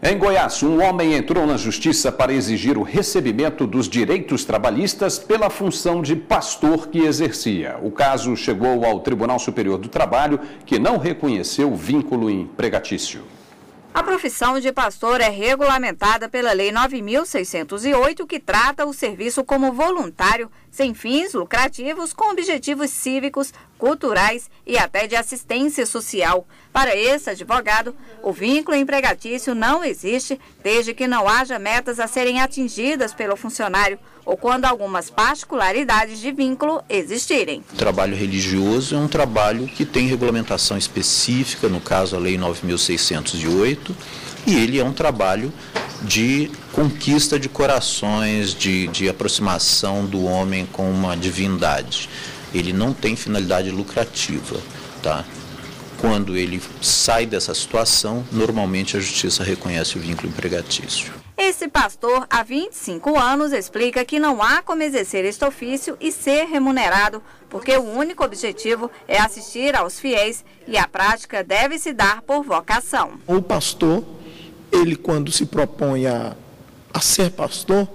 Em Goiás, um homem entrou na justiça para exigir o recebimento dos direitos trabalhistas pela função de pastor que exercia. O caso chegou ao Tribunal Superior do Trabalho, que não reconheceu o vínculo empregatício. A profissão de pastor é regulamentada pela Lei 9.608, que trata o serviço como voluntário, sem fins lucrativos, com objetivos cívicos, culturais e até de assistência social. Para esse advogado, o vínculo empregatício não existe desde que não haja metas a serem atingidas pelo funcionário ou quando algumas particularidades de vínculo existirem. O trabalho religioso é um trabalho que tem regulamentação específica, no caso a Lei 9.608, e ele é um trabalho de conquista de corações, de aproximação do homem com uma divindade. Ele não tem finalidade lucrativa, tá? Quando ele sai dessa situação, normalmente a justiça reconhece o vínculo empregatício. Esse pastor, há 25 anos, explica que não há como exercer este ofício e ser remunerado, porque o único objetivo é assistir aos fiéis e a prática deve se dar por vocação. O pastor, ele quando se propõe a ser pastor,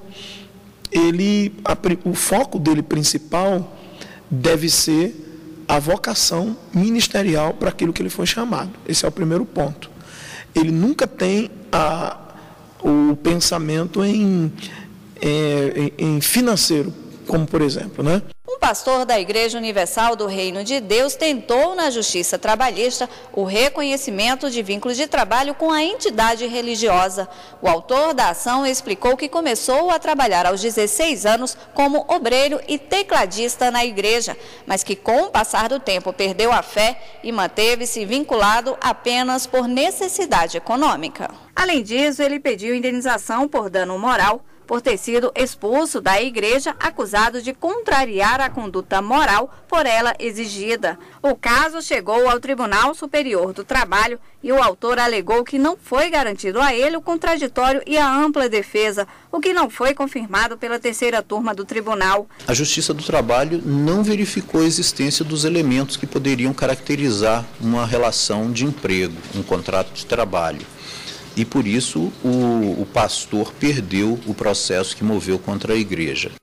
o foco dele principal deve ser a vocação ministerial para aquilo que ele foi chamado. Esse é o primeiro ponto. Ele nunca tem o pensamento em financeiro, como por exemplo, né? Um pastor da Igreja Universal do Reino de Deus tentou na Justiça Trabalhista o reconhecimento de vínculos de trabalho com a entidade religiosa. O autor da ação explicou que começou a trabalhar aos 16 anos como obreiro e tecladista na igreja, mas que com o passar do tempo perdeu a fé e manteve-se vinculado apenas por necessidade econômica. Além disso, ele pediu indenização por dano moral, por ter sido expulso da igreja, acusado de contrariar a conduta moral por ela exigida. O caso chegou ao Tribunal Superior do Trabalho e o autor alegou que não foi garantido a ele o contraditório e a ampla defesa, o que não foi confirmado pela terceira turma do tribunal. A Justiça do Trabalho não verificou a existência dos elementos que poderiam caracterizar uma relação de emprego, um contrato de trabalho. E por isso o pastor perdeu o processo que moveu contra a igreja.